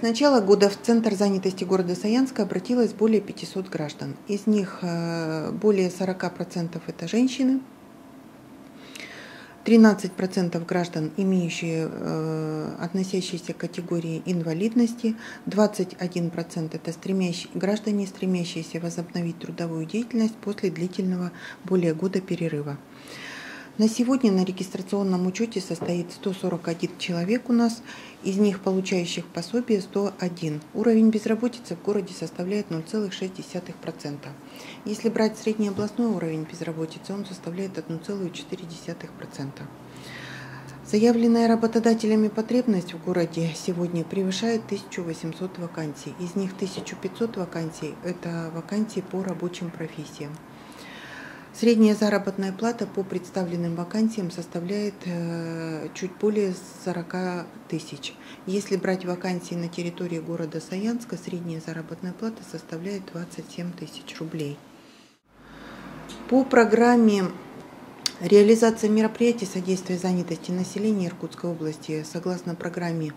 С начала года в Центр занятости города Саянска обратилось более 500 граждан. Из них более 40% это женщины, 13% граждан, имеющие относящиеся к категории инвалидности, 21% это граждане, стремящиеся возобновить трудовую деятельность после длительного более года перерыва. На сегодня на регистрационном учете состоит 141 человек у нас, из них получающих пособие 101. Уровень безработицы в городе составляет 0,6%. Если брать среднеобластной уровень безработицы, он составляет 1,4%. Заявленная работодателями потребность в городе сегодня превышает 1800 вакансий. Из них 1500 вакансий – это вакансии по рабочим профессиям. Средняя заработная плата по представленным вакансиям составляет чуть более 40 тысяч. Если брать вакансии на территории города Саянска, средняя заработная плата составляет 27 тысяч рублей. По программе реализация мероприятий содействия занятости населения Иркутской области, согласно программе,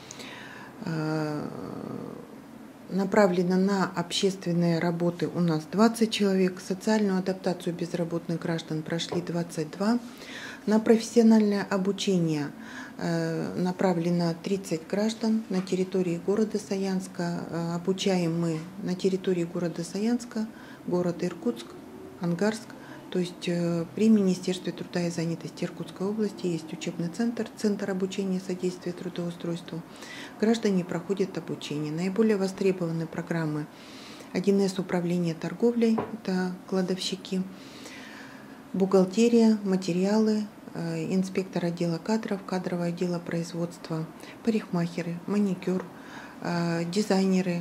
направлено на общественные работы у нас 20 человек, социальную адаптацию безработных граждан прошли 22, на профессиональное обучение направлено 30 граждан на территории города Саянска. Обучаем мы на территории города Саянска, города Иркутск, Ангарск. То есть при Министерстве труда и занятости Иркутской области есть учебный центр, центр обучения и содействия трудоустройству. Граждане проходят обучение. Наиболее востребованы программы 1С управление торговлей, это кладовщики, бухгалтерия, материалы, инспектор отдела кадров, кадровое отдела производства, парикмахеры, маникюр, дизайнеры.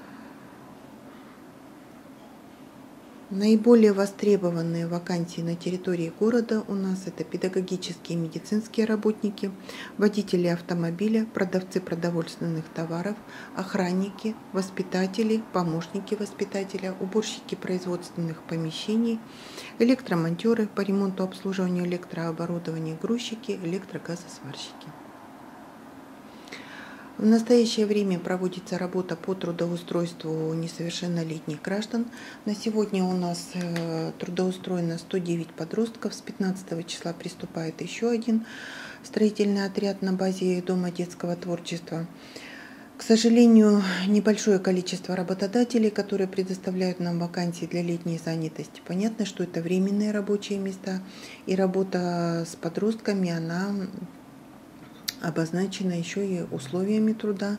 Наиболее востребованные вакансии на территории города у нас это педагогические и медицинские работники, водители автомобиля, продавцы продовольственных товаров, охранники, воспитатели, помощники воспитателя, уборщики производственных помещений, электромонтеры по ремонту, обслуживанию электрооборудования, грузчики, электрогазосварщики. В настоящее время проводится работа по трудоустройству несовершеннолетних граждан. На сегодня у нас трудоустроено 109 подростков. С 15 числа приступает еще один строительный отряд на базе Дома детского творчества. К сожалению, небольшое количество работодателей, которые предоставляют нам вакансии для летней занятости. Понятно, что это временные рабочие места, и работа с подростками, она обозначена еще и условиями труда,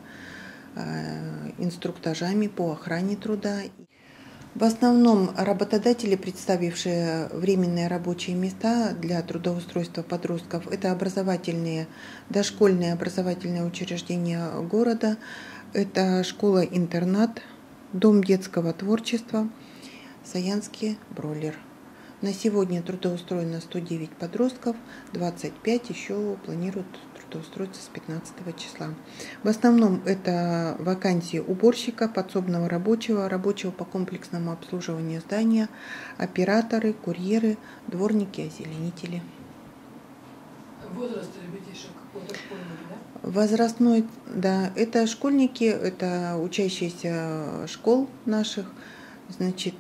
инструктажами по охране труда. В основном работодатели, представившие временные рабочие места для трудоустройства подростков, это образовательные, дошкольные образовательные учреждения города, это школа-интернат, Дом детского творчества, Саянский бройлер. На сегодня трудоустроено 109 подростков, 25 еще планируют трудоустроиться с 15 числа. В основном это вакансии уборщика, подсобного рабочего, рабочего по комплексному обслуживанию здания, операторы, курьеры, дворники, озеленители. Возраст ребятишек какой-то школьники, да? Возрастной, да, это школьники, это учащиеся школ наших. Значит,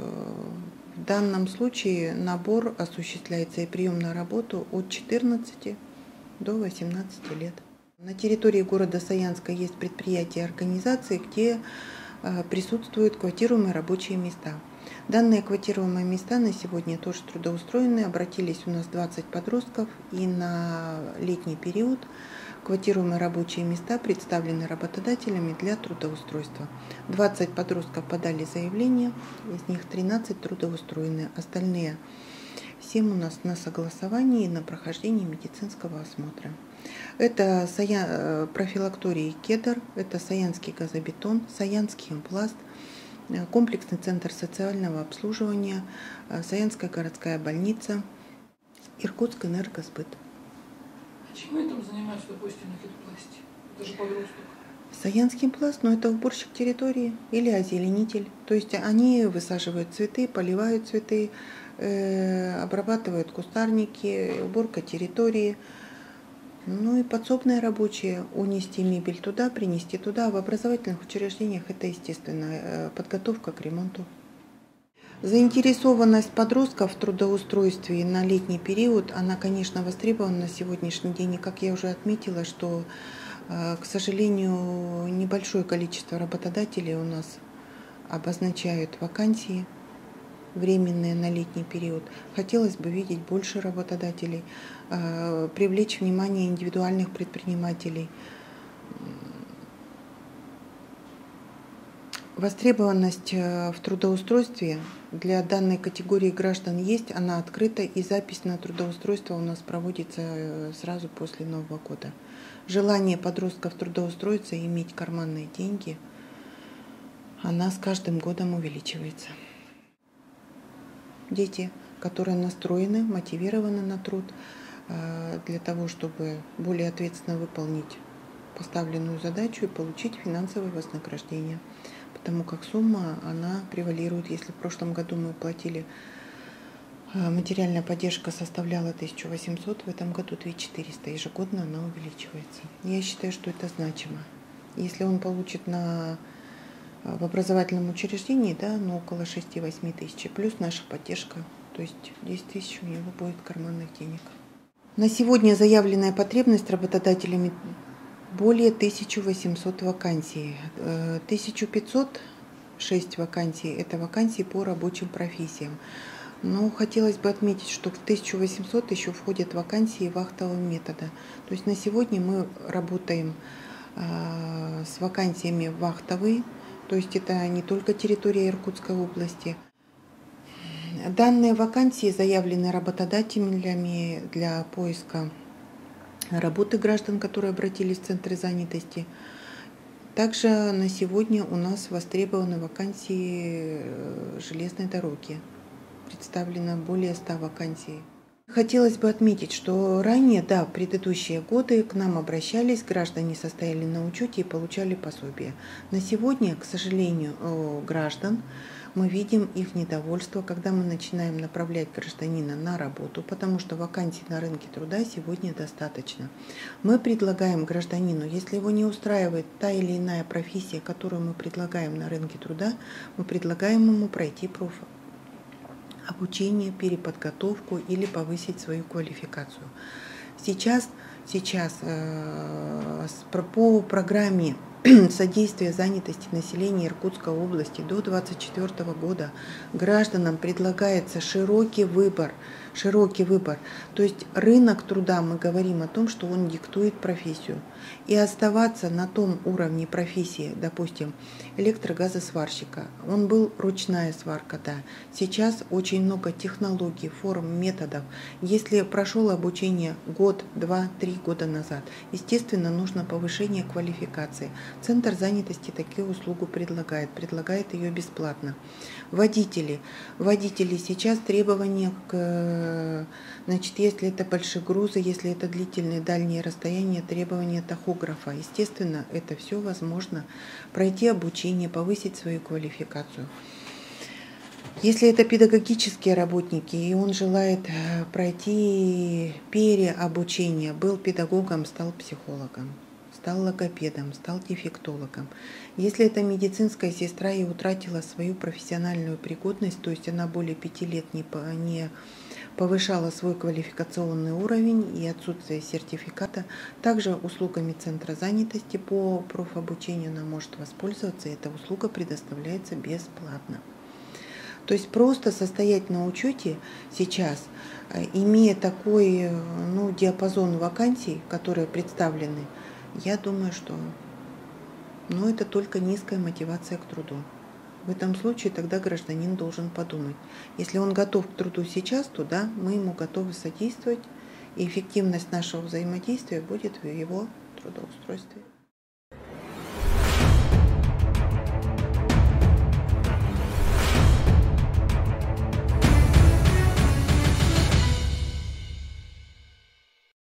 в данном случае набор осуществляется и прием на работу от 14 до 18 лет. На территории города Саянска есть предприятия и организации, где присутствуют квотируемые рабочие места. Данные квотируемые места на сегодня тоже трудоустроены. Обратились у нас 20 подростков, и на летний период квотируемые рабочие места представлены работодателями для трудоустройства. 20 подростков подали заявление, из них 13 трудоустроены, остальные 7 у нас на согласовании и на прохождении медицинского осмотра. Это профилакторий «Кедр», это Саянский газобетон, Саянский импласт, комплексный центр социального обслуживания, Саянская городская больница, Иркутск энергосбыт. А чем этим занимаются, допустим, на хитпласте? Это же подросток. Саянский импласт, но это уборщик территории или озеленитель. То есть они высаживают цветы, поливают цветы, обрабатывают кустарники, уборка территории. Ну и подсобные рабочие, унести мебель туда, принести туда. В образовательных учреждениях это естественно, подготовка к ремонту. Заинтересованность подростков в трудоустройстве на летний период, она, конечно, востребована на сегодняшний день. И как я уже отметила, что, к сожалению, небольшое количество работодателей у нас обозначают вакансии временные на летний период. Хотелось бы видеть больше работодателей, привлечь внимание индивидуальных предпринимателей. Востребованность в трудоустройстве для данной категории граждан есть, она открыта, и запись на трудоустройство у нас проводится сразу после Нового года. Желание подростков трудоустроиться и иметь карманные деньги, она с каждым годом увеличивается. Дети, которые настроены, мотивированы на труд для того, чтобы более ответственно выполнить поставленную задачу и получить финансовое вознаграждение. Потому как сумма, она превалирует. Если в прошлом году мы платили, материальная поддержка составляла 1800, в этом году 2400. Ежегодно она увеличивается. Я считаю, что это значимо. Если он получит в образовательном учреждении, да, около 6-8 тысяч, плюс наша поддержка, то есть 10 тысяч у него будет карманных денег. На сегодня заявленная потребность работодателями более 1800 вакансий. 1506 вакансий – это вакансии по рабочим профессиям. Но хотелось бы отметить, что в 1800 еще входят вакансии вахтового метода. То есть на сегодня мы работаем с вакансиями вахтовые, то есть это не только территория Иркутской области. Данные вакансии заявлены работодателями для поиска работы граждан, которые обратились в центры занятости. Также на сегодня у нас востребованы вакансии железной дороги. Представлено более 100 вакансий. Хотелось бы отметить, что ранее, да, в предыдущие годы к нам обращались, граждане состояли на учете и получали пособие. На сегодня, к сожалению, граждан мы видим их недовольство, когда мы начинаем направлять гражданина на работу, потому что вакансий на рынке труда сегодня достаточно. Мы предлагаем гражданину, если его не устраивает та или иная профессия, которую мы предлагаем на рынке труда, мы предлагаем ему пройти обучение, переподготовку или повысить свою квалификацию. Сейчас по программе содействия занятости населения Иркутской области до 2024 года гражданам предлагается широкий выбор. То есть рынок труда, мы говорим о том, что он диктует профессию. И оставаться на том уровне профессии, допустим, электрогазосварщика, он был ручная сварка, да. Сейчас очень много технологий, форм, методов. Если прошел обучение год, 2, 3 года назад, естественно, нужно повышение квалификации. Центр занятости такую услугу предлагает ее бесплатно. Водители сейчас требования если это большие грузы, если это длительные дальние расстояния, требования тахографа. Естественно, это все возможно. Пройти обучение, повысить свою квалификацию. Если это педагогические работники, и он желает пройти переобучение, был педагогом, стал психологом, стал логопедом, стал дефектологом. Если это медицинская сестра и утратила свою профессиональную пригодность, то есть она более 5 лет не повышала свой квалификационный уровень и отсутствие сертификата, также услугами Центра занятости по профобучению она может воспользоваться, и эта услуга предоставляется бесплатно. То есть просто состоять на учете сейчас, имея такой диапазон вакансий, которые представлены, я думаю, что это только низкая мотивация к труду. В этом случае тогда гражданин должен подумать. Если он готов к труду сейчас, то да, мы ему готовы содействовать, и эффективность нашего взаимодействия будет в его трудоустройстве.